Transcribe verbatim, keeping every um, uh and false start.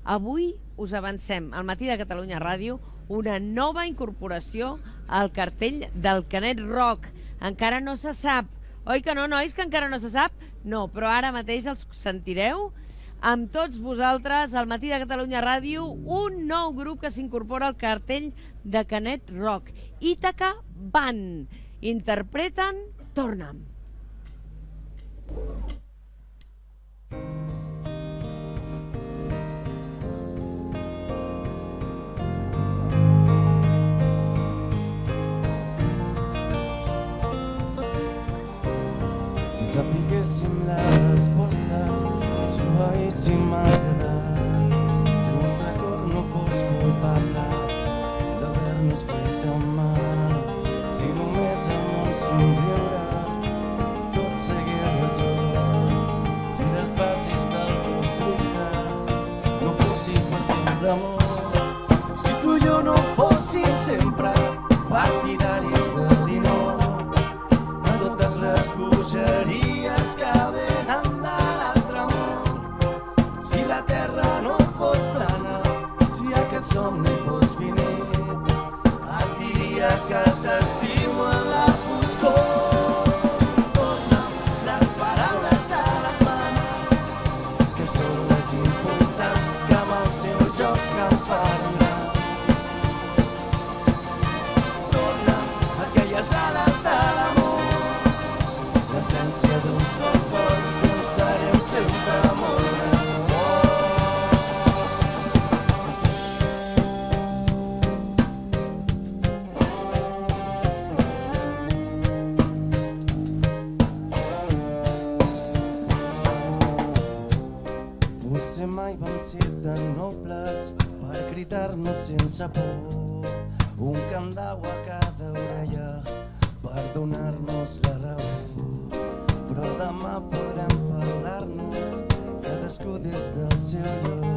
Avui us avancem al Matí de Catalunya Ràdio una nova incorporació al cartell del Canet Rock. Encara no se sap. Oi que no, nois, que encara no se sap? No, però ara mateix els sentireu amb tots vosaltres al Matí de Catalunya Ràdio un nou grup que s'incorpora al cartell de Canet Rock. Ítaca Band. Interpreten Torna'm. Si sapiguéssim la resposta, si ho veiéssim més d'edat, si el nostre cor no fos culpable d'haver-nos fet tan mal, si només amb un somriure tot s'hagués resolt, si les bases del conflicte no fossin qüestions d'amor, si tu i jo no fossin sempre partidaris del dir no a totes les bogeries que venen de l'altre món, si la terra no fos plana, si aquest somni fos finit, et diria que t'estimo en la foscor. Torna'm les paraules de les mans, que són les importants que amb el seu joc que em fan gran. Torna'm aquelles ales de l'amor, l'essència d'un sol cor, que ho serem sempre molt gran. Potser mai vam ser tan nobles per cridar-nos sense por, un cant d'aigua a cada orella per donar-nos la raó, però demà podrem parlar-nos cadascú des del seu lloc.